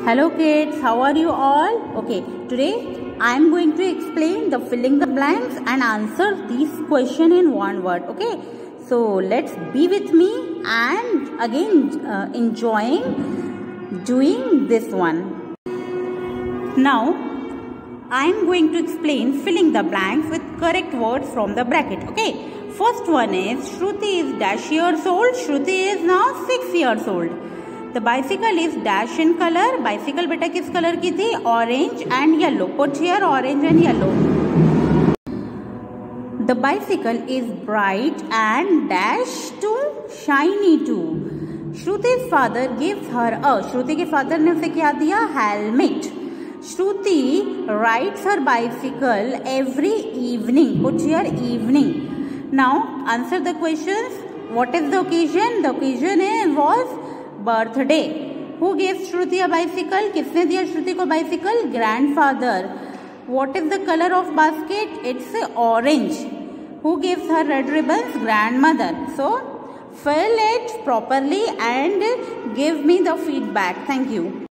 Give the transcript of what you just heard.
Hello kids, how are you all? Okay, today I am going to explain the filling the blanks and answer these question in one word. Okay, so let's be with me and again enjoying doing this one. Now I am going to explain filling the blanks with correct words from the bracket. Okay, first one is Shruti is dash years old. Shruti is now 6 years old. The bicycle is dash in color. Bicycle बेटा किस colour की थी? Orange and yellow. Put here orange and yellow. The bicycle is bright and dash to shiny too. Shruti's father gives her a. Shruti के father ने उसे क्या दिया? Helmet. Shruti rides her bicycle every evening. Put here evening. Now answer the questions. What is the occasion? The occasion was birthday. Who gave Shruti a bicycle? किसने दिया श्रुति को bicycle? Grandfather. What is the color of basket? It's orange. Who gives her red ribbons? Grandmother. So fill it properly and give me the feedback. Thank you.